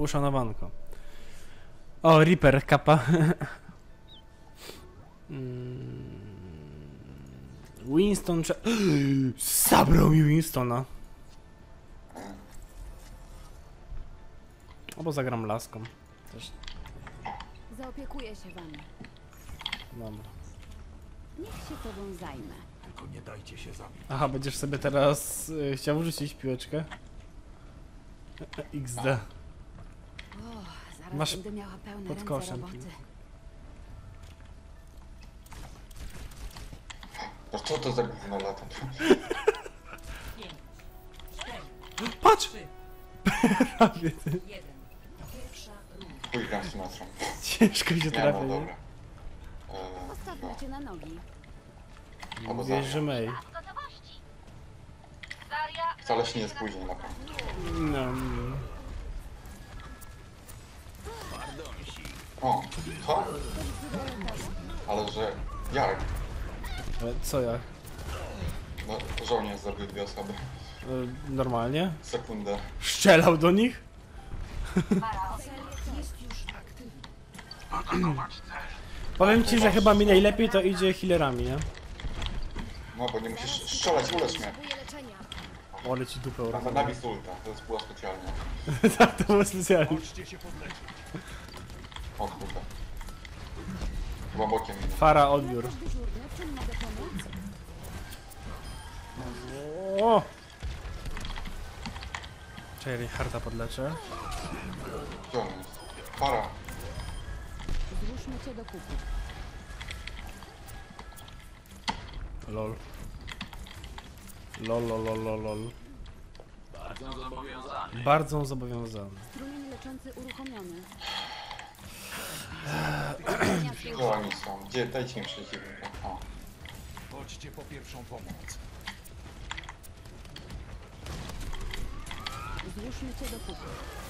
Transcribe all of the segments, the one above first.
uszanowanko. O, Reaper, kapa. Winston... Zabrał mi Winstona. Albo zagram laską. Też. Zaopiekuję się wami. Dobra. Niech się tobą zajmę. Tylko nie dajcie się zabić. Aha, będziesz sobie teraz chciał wrzucić piłeczkę? XD. O, zaraz Masz będę miała pełne pod ręce koszem roboty. No co to za gówno lata? Patrz! Prawie ty. Chuj gram z Symetrą. Ciężko się Nie, no trafia, nie? dobra. Postawmy cię na nogi. Albo Wiesz, Zarya. że May. Wcale się nie spóźni na pewno. No. O, co? Ale że... Jak? Ale co ja? No, żołnierz zabił 2 osoby. Normalnie? Sekundę. Strzelał do nich? Powiem ci, że chyba mi najlepiej to idzie healerami, nie? No, bo nie musisz strzelać, ulecz mnie. Ale ci dupę Mam urwał. nawiz ulta, to jest była specjalnie. Tak, to było specjalnie. Chodźcie się podleczyć. O kurde. Chyba bokiem idę. Fara, odbiór. Lekarz dyżurny, w czym mogę pomóc? O! Czekaj, harta podleczę. Gdzie on jest? Para. Złóżmy cię do kupy. Lol. Lol, lol, lol, lol, lol. Bardzo zobowiązany. Strumień leczący uruchomiony. Gdzie oni są? Gdzie? Dajcie mi przeciwnika. O. Chodźcie po pierwszą pomoc. Złóżmy cię do kupy.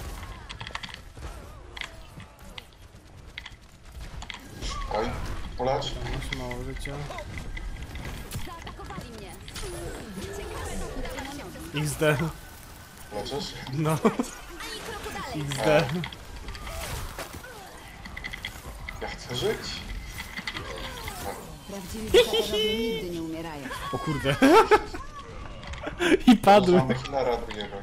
Oj. Ulecz. Masz mało życia. Zaatakowali mnie. Daj na nogi. XD. Leczysz? No. XD. Ja chcę żyć. Prawdziwi bohaterowie nigdy nie umierają. O kurde. I padł. Mamy healera drugiego.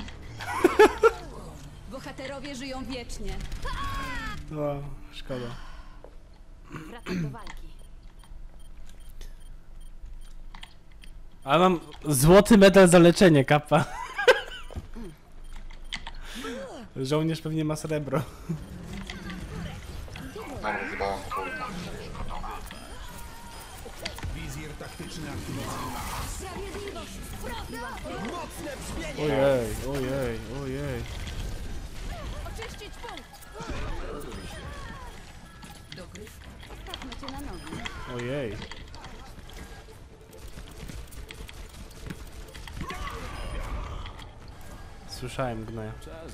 Bohaterowie żyją wiecznie. No, szkoda. Wracam do walki. Ale mam złoty medal za leczenie, kapa. Żołnierz pewnie ma srebro. Mam rozjebałem to ulta. Wizjer taktyczny aktywowany. Ojej, ojej, ojej. Oczyścić punkt. Postawmy cię na nogi. Ojej. Słyszałem gnoja.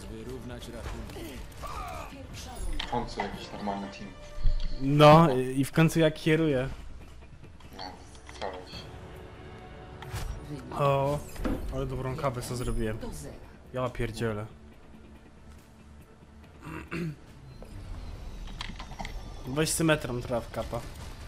W końcu jakiś normalny team. No i w końcu jak kieruje. Nie, wcale się. O, ale dobrą kawę co zrobiłem. Ja pierdzielę. Weź symetrą traf, kapa.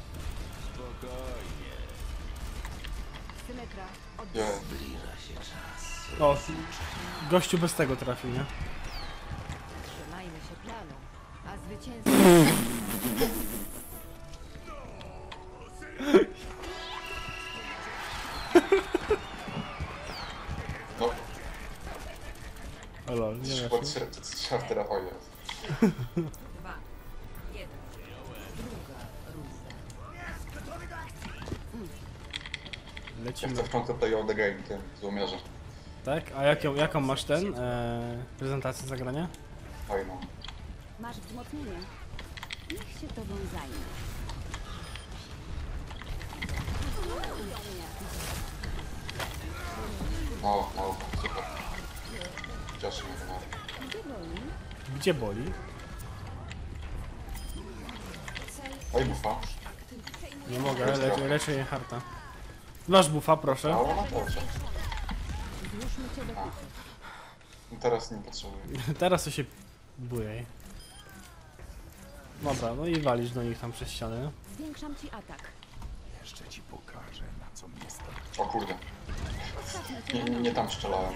Symmetra. Gdzie? O, gościu bez tego trafił, nie? Trzymajmy się planu. A zwycięstwo... No, O lol, nie chyba wiesz. trzeba w terapii jest. Ja Lecimy. chcę w końcu play of the game, tym złomierze. Tak? A jaką masz ten? Prezentację zagrania? Fajną. Masz wzmocnienie. Niech się tobą zajmę. O, no, super. Cieszę mnie to bardzo. Gdzie boli? Gdzie boli? Oj, bufa. Nie mogę, leczę jej harta. Masz bufa, proszę. Ale na torze. Złóżmy cię do kupy. Teraz nie potrzebuję. Teraz to się Bujaj. Dobra, no i walisz do nich tam przez ścianę. Zwiększam ci atak. Jeszcze ci pokażę, na co mnie stać. O kurde. Ostatnio cię na Nie tam strzelałem.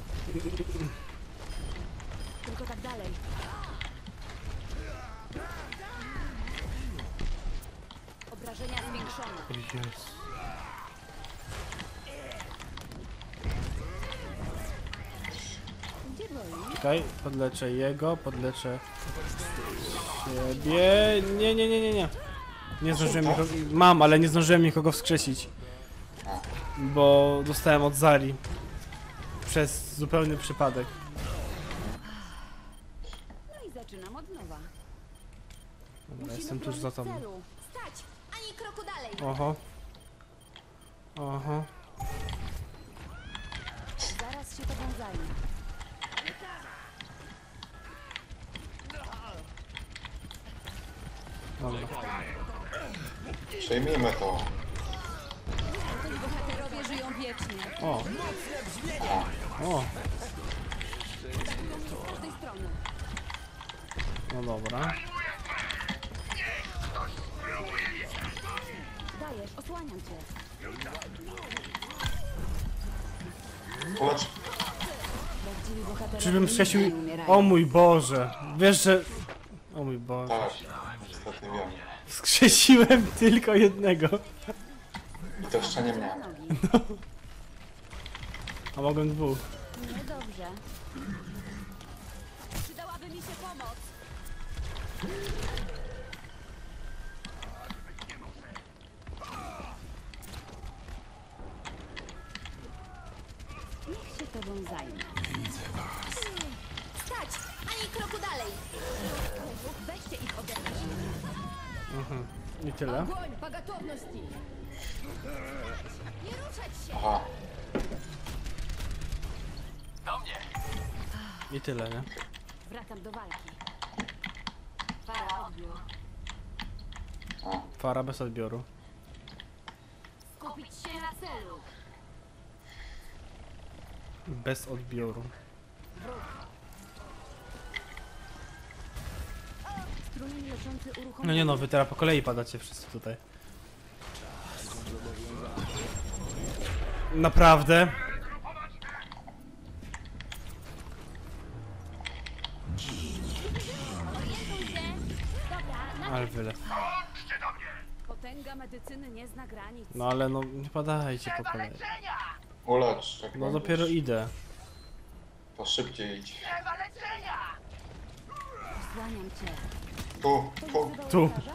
Tylko tak dalej. Obrażenia zwiększone. Jezu. Gdzie boli? Czekaj, podleczę jego, podleczę siebie. Nie. Nie zdążyłem nikogo... Mam, ale nie zdążyłem nikogo wskrzesić. Bo dostałem od Zari. Przez zupełny przypadek. No i zaczynam od nowa. Dobra, jestem tuż za tobą. Celu. Stać! Ani kroku dalej! Oho. Oho. Zaraz się tobą zajmę. Dobra. Przejmijmy to. Bohaterowie żyją wiecznie. O. O. Z każdej strony. No dobra. Dajesz, osłaniam cię. Polecz. Prawdziwi bohaterowie Czyżbym nigdy strzesił... nie umierają. O mój Boże. Wiesz, że... O mój Boże. Tak. Niestety wiem. Wskrzesiłem tylko jednego. I to jeszcze nie mnie. Nogi. A mogłem dwóch. Niedobrze. Przydałaby mi się pomoc. Niech się tobą zajmę. Stać! Ani kroku dalej! Weźcie ich ode mnie. I tyle. Огонь по готовности! Nie ruszać się! Aha. I tyle, nie? Wracam do walki. Para odbiór. Fara bez odbioru. Skupić się na celu. Bez odbioru. Strumień leczący uruchomiony. No nie no, wy teraz po kolei padacie wszyscy tutaj. Naprawdę? Dobra, Ale wyle. potęga medycyny nie zna granic. No ale no, nie padajcie po kolei. Ulecz. Jak No będziesz. dopiero idę. To szybciej idź. Osłaniam cię. Tu. Tu. Lekarza?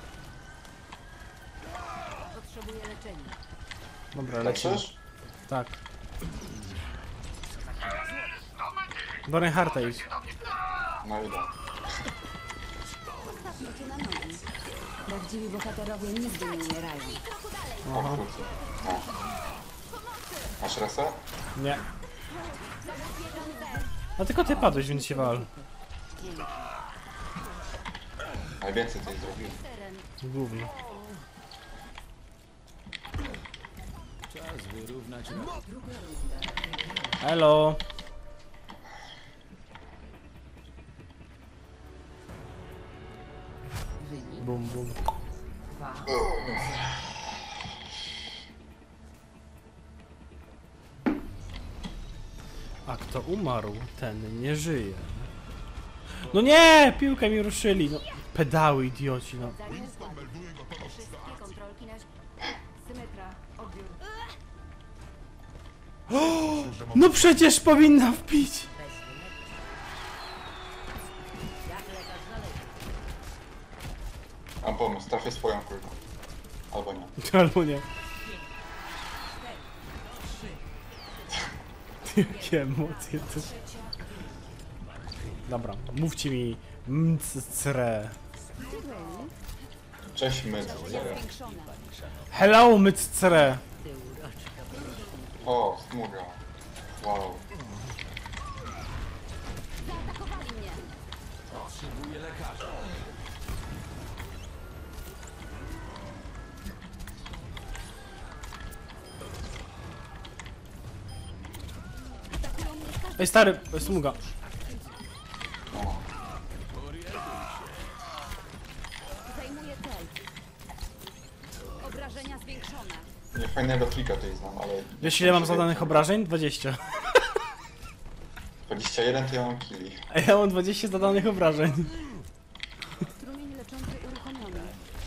Potrzebuję leczenia. Dobra, lecimy. Leczysz? Tak. Do Reinhardta idź. No idę. Postawmy cię na nogi. Prawdziwi bohaterowie nigdy nie umierają. O kurde. No. Masz reset? Nie. A tylko ty padłeś, więc się wal. Najwięcej coś zrobiłem. Teren. Gówno. Hello. Bum bum. A kto umarł, ten nie żyje. No nie! Piłkę mi ruszyli. No, pedały idioci, no. Wszystkie kontrolki na... Symetra. Odbiór. No przecież powinna wbić. Mam pomysł. Trafię swoją kulką. Albo nie. Albo nie. Jakie emocje tu. Dobra, mówcie mi mcre. Gdzie byli? Cześć my. Zero. Zwiększone. Hello mcre. O, smuga. Wow. Zaatakowali mnie. Potrzebuję lekarza. Atakują mnie z każdej Ej stary, smuga. No. Nie, fajnego trika tutaj znam, ale... Wiesz ile mam zadanych obrażeń? 20. 21 to ja mam killi. A ja mam 20 zadanych obrażeń. Strumień leczący uruchomiony.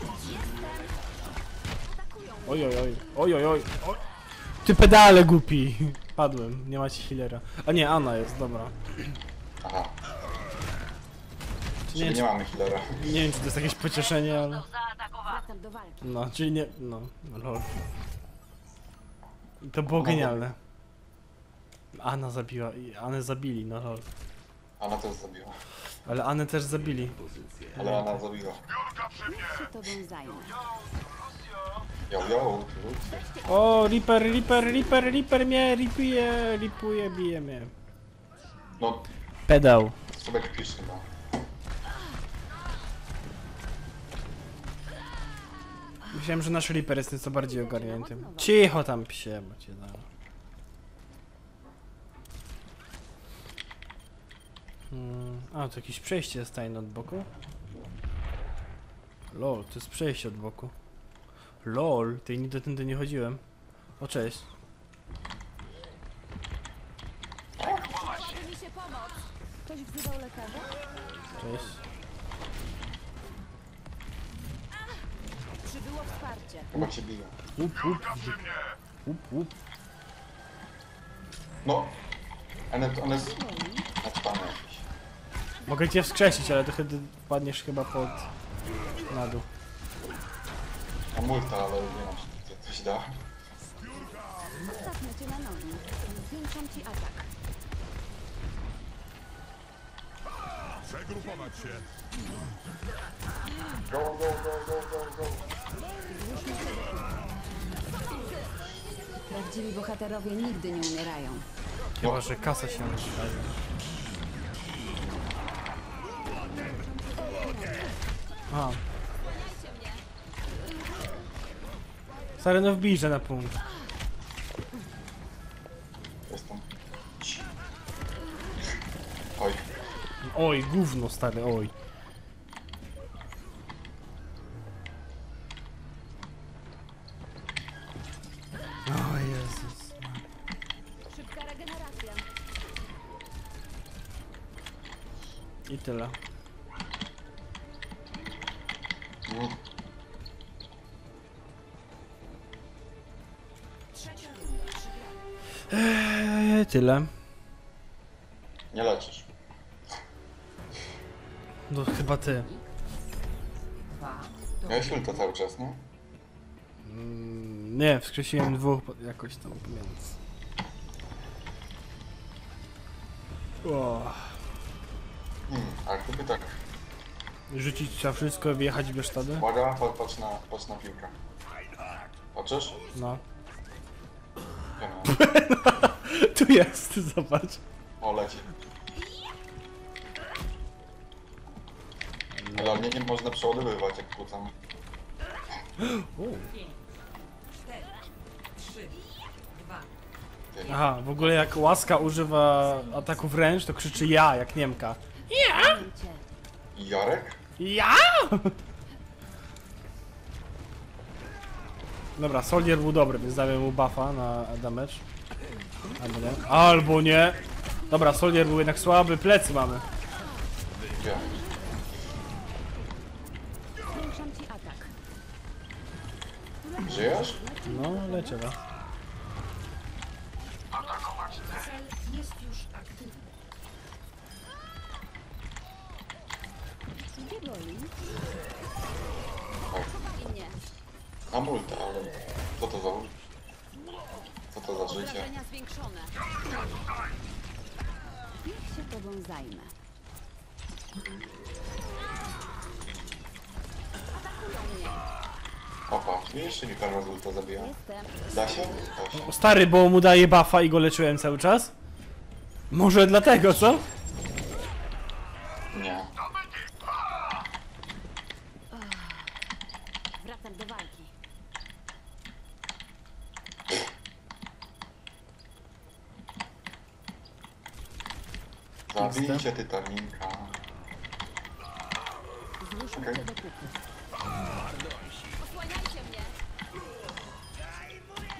Oj, oj, oj, oj, oj, oj. oj. Ty pedale głupi. Padłem, nie macie healera. A nie, Anna jest, dobra. Aha, Nie czyli wiem, nie mamy healera. nie wiem czy to jest jakieś pocieszenie, ale... Wracam do walki. No, czyli nie... no, lol. To było genialne. Anna zabiła i Anę zabili, no lol. Ana też zabiła. Ale Anę też zabili. Ale Ana zabiła. Niech się tobą zajmę. Yo, ludzie. O, Reaper mnie ripuje, bije mnie. No, Pedał. sobie pisz chyba. Myślałem, że nasz Reaper jest nieco bardziej ogarnięty. Cicho tam psie, bo cię da. A, to jakieś przejście jest tajne od boku? Lol, to jest przejście od boku. Lol, tej nigdy tędy nie chodziłem. O, cześć. Przydałaby mi się pomoc. Ktoś wzywał lekarza? Cześć. Przybyło wsparcie. Chyba cię biją. Łup. No, one jest naćpane jakieś. Mogę cię wskrzesić, ale to wtedy wpadniesz chyba pod... na dół. Mam multa, ale nie wiem, czy to coś da. Postawmy cię na nogi. Zwiększam ci atak. Przegrupować się. Go. Prawdziwi bohaterowie nigdy nie umierają. Chyba, że kasa się wydaje. A. Stary, no wbijże na punkt. Jestem. Oj, Oj, gówno stary, oj. O Jezus. Szybka regeneracja. I tyle. Tyle. nie leczysz. No chyba ty. Miałeś ulta cały czas, nie? Nie, wskrzesiłem dwóch jakoś tam pomiędzy. O, A gdyby tak. rzucić trzeba wszystko i wyjechać w Bieszczady? Uwaga, patrz na piłkę. Patrzysz? No. Nie no. Tu jest, zobacz. O, leci. Ale nie można przeładowywać, jak kłócam. Aha, w ogóle jak Łaska używa ataku wręcz, to krzyczy ja, jak Niemka. Cię. Jarek? Ja! Dobra, Soldier był dobry, więc damy mu buffa na damage. Albo nie. Albo nie! Dobra, Soldier był jednak słaby, plecy mamy. Gdzie? Zwiększam ci atak. Żyjesz? No, lecie was. Gdzie boli? I mnie. Mam ulta, ale co to za ult? Co to za życie? Obrażenia zwiększone. Niech się tobą zajmę. Atakują mnie. Opa, widzisz, czy mi karma z ulta zabija? Jestem. Da się? Da się. O, stary, bo mu daje buffa i go leczyłem cały czas? Może dlatego, co? Nie. Wracam do walki. Zabijcie Titanika. Zmuszam Okej. cię do kupy. Osłaniajcie mnie.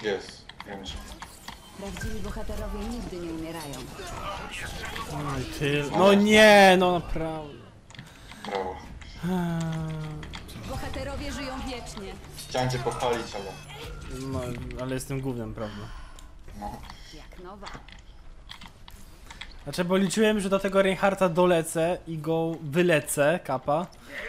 Jest. Wiem, że... Prawdziwi bohaterowie nigdy nie umierają. No i ty... No nie, no naprawdę. Brawo. Bohaterowie żyją wiecznie. Chciałem cię pochwalić, ale... No, ale jestem gównem, prawda. No. Jak nowa. Znaczy, bo liczyłem, że do tego Reinhardta dolecę i go wylecę, kapa.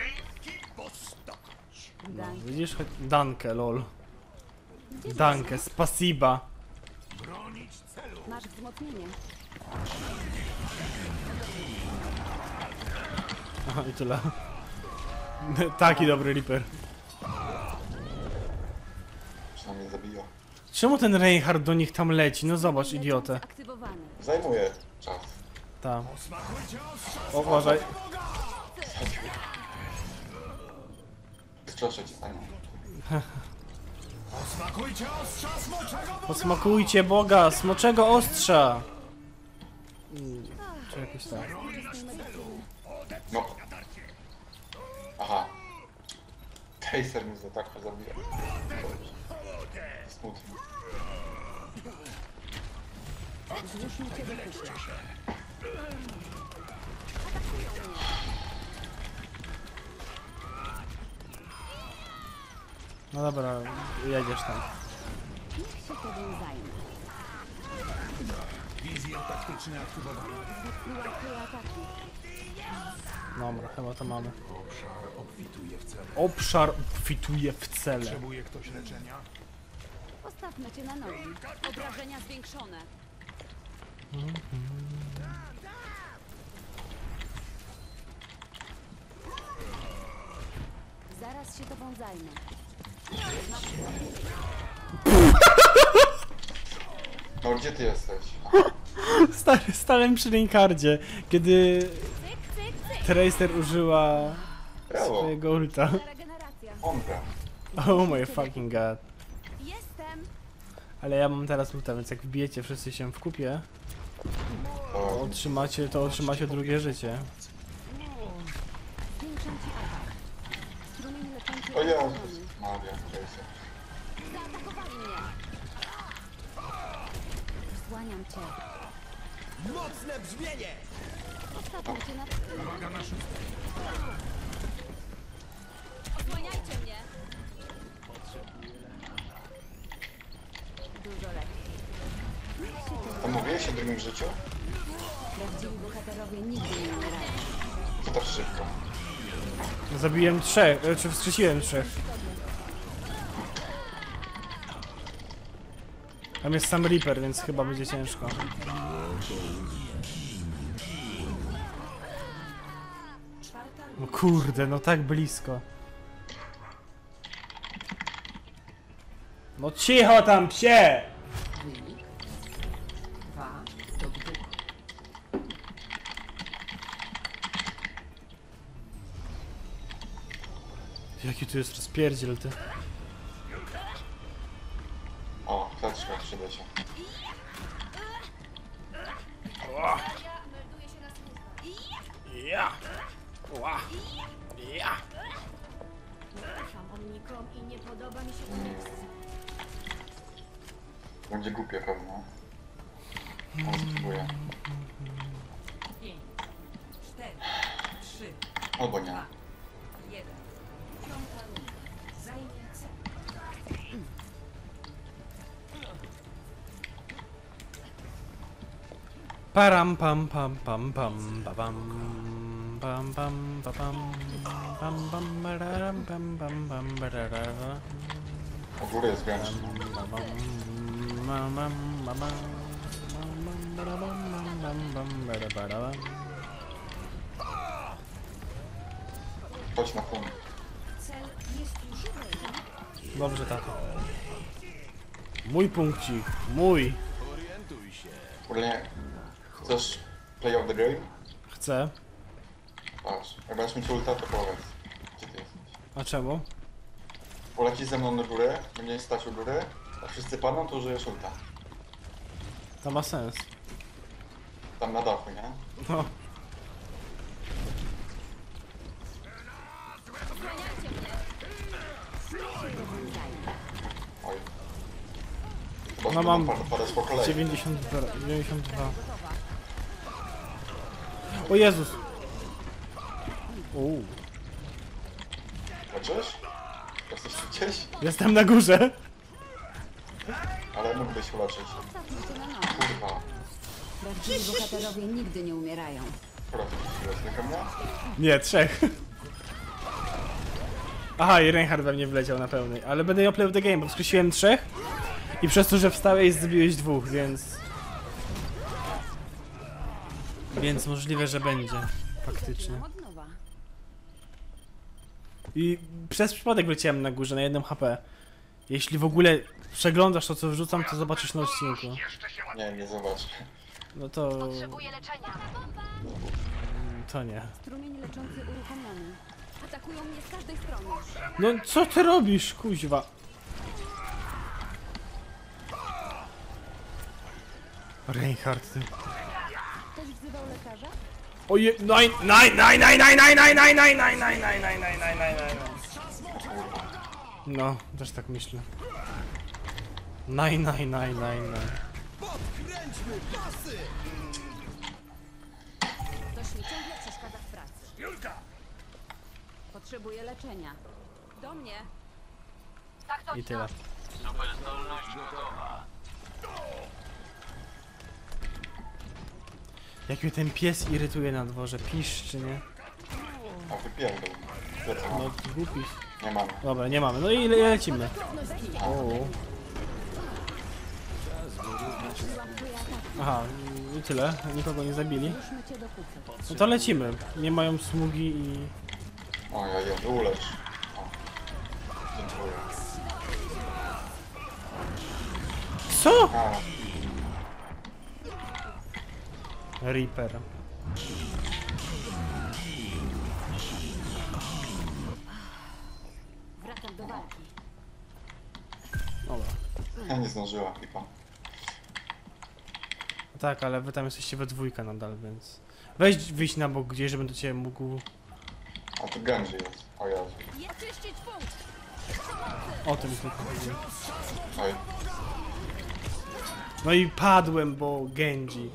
No, Daj. widzisz? Danke, lol. Danke, spasiba. Masz wzmocnienie. Aha, i tyle. Taki dobry Reaper. Przynajmniej zabija. Czemu ten Reinhardt do nich tam leci? No zobacz, idiotę. Aktywowany. Zajmuje czas. Tam. O, uważaj. Strzeszę cię, Aniu. Posmakujcie Boga, smoczego ostrza! Czy jakoś tak. No. Aha. Tracer mnie za tak zabija. Smutno. Zmuszmy cię do wyjścia. No dobra, jedziesz tam. Niech się tobą zajmie. Wizje taktyczne aktywowane. Ułatwia ataki. Dobra, chyba to mamy. Obszar obfituje w cele. Obszar obfituje w cele. Potrzebuje ktoś leczenia? Postawmy cię na nogi. Obrażenia zwiększone. Zaraz się tobą zajmę. No gdzie ty jesteś? Stary, stałem przy Reinhardzie, kiedy Tracer użyła Brawo. swojego ulta. Regeneracja. Mądra. Oh my fucking god. Jestem. Ale ja mam teraz ulta, więc jak wbijecie wszyscy się w kupie, To to otrzymacie drugie życie. Zwiększam ci atak. Strumień leczący O ja. uruchomiony. Maria, Tracer. Zaatakowali mnie. Wsłaniam cię. Mocne brzmienie! Postawmy cię na... Uwaga na szóstkę. Osłaniajcie mnie. Dużo lepiej. To mówiłeś o drugim życiu? Prawdziwi bohaterowie nigdy nie umierają. To tak szybko. Zabiłem trzech, czy wskrzesiłem trzech. Tam jest sam Reaper, więc chyba będzie ciężko. No kurde, no tak blisko. No cicho tam, psie! Wynik 2-2. Jaki tu jest rozpierdziel, ty. O, klaczka przyda się. Melduje się na służbę. Ja! Ła! Ja! Ufam omnikom i nie podoba mi się to miejsce. Będzie głupie pewno. On spróbuje. 5, 4, 3, Albo nie. 1. Piąta runda. Zajmie cel. Param pam pam pam pam ba, pam pam pam pa, pam pam pam bararam, pam pam pam barara, O górę jest gręczny. bam, bam, bam, bam, bam, bam, bam, bam, bam, bam, bara, bara, bam. Chodź na punkt. Cel jest już pełny. Dobrze, tato. Mój punkcik, mój. W ogóle nie. Chcesz play of the game? Chcę. Patrz. Jak będziesz mieć ulta, to powiedz. Gdzie ty jesteś? A czemu? Polecisz ze mną na górę, będzie stać u góry, a wszyscy padną, to użyjesz ulta. To ma sens. Tam na dachu, nie? No. Osłaniajcie mnie. Oj. No mam Padać po kolei. 92. O Jezus! Uuu. Leczysz? Jesteś tu gdzieś? Jestem na górze! Ale mógłbyś uleczyć. Cofnij się na nowo. Kurwa. Prawdziwi bohaterowie nigdy nie umierają. Akurat wróciłeś tylko mnie? Nie, 3. Aha, i Reinhardt we mnie wleciał na pełnej. Ale będę ją play of the game, bo wskrzesiłem 3. I przez to, że wstałeś, zabiłeś 2, więc... Więc możliwe, że będzie. Faktycznie. Zaczynam od nowa. I przez przypadek wleciałem na górze, na 1 HP. Jeśli w ogóle przeglądasz to, co wrzucam, to zobaczysz na odcinku. Nie, nie zobacz. No to... Potrzebuję leczenia. To nie. Strumień leczący uruchomiony. Atakują mnie z każdej strony. No co ty robisz, kuźwa? Reinhardt, ty. Ktoś wzywał lekarza? Oje... Naj... No, też tak myślę. Naj. Podkręćmy pasy! Ktoś mi ciągle przeszkadza w pracy. Potrzebuję leczenia. Do mnie. I tyle. Jak mnie ten pies irytuje na dworze, piszczy, nie? A wypierdol. Lecę. No, głupi. Nie mam. Dobra, nie mamy. No i lecimy. O. Aha, i tyle. Nikogo nie zabili. Ruszmy cię do kupy. No to lecimy. Nie mają smugi i... O, ja jem. Ulecz. O. Dziękuję. Co? A, Reaper. Wracam do walki. Dobra. ja nie zdążyła chyba. Tak, ale wy tam jesteście we dwójkę nadal, więc... Weź wyjść na bok gdzieś, żebym do ciebie mógł... A tu Genji jest. O Jezu. Je czyścić punkt! O tym tylko chodzi. Oj. No i padłem, bo Genji.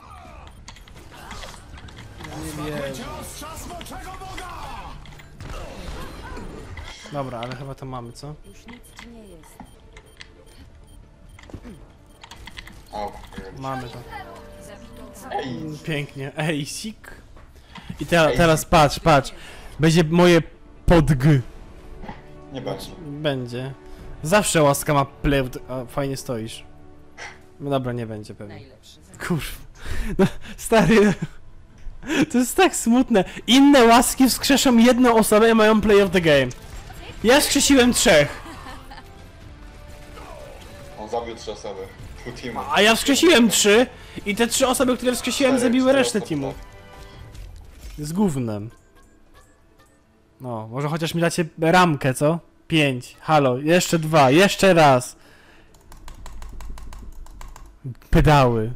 Nie wiem. Dobra, ale chyba to mamy, co? Już nic ci nie jest. O, Mamy to. ej. Pięknie. Ej, sik. I teraz patrz. Będzie moje podg. Nie będzie. Będzie. Zawsze łaska ma plew, a fajnie stoisz. No dobra, nie będzie pewnie. Najlepszy. Kurwa. No, stary. To jest tak smutne. Inne łaski wskrzeszą jedną osobę i mają play of the game. Ja wskrzesiłem 3, On zabił 3 osoby. Pół teamu. a ja wskrzesiłem 3 i te 3 osoby, które wskrzesiłem, Cztery, zabiły cztery resztę osoby, teamu. tak. Z gównem. No, może chociaż mi dacie ramkę, co? 5. Halo, jeszcze 2, jeszcze raz. Pedały.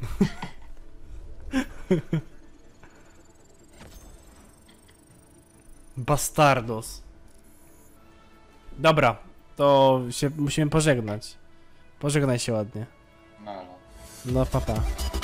Bastardos. Dobra, to się musimy pożegnać. Pożegnaj się ładnie. No, no. No, papa.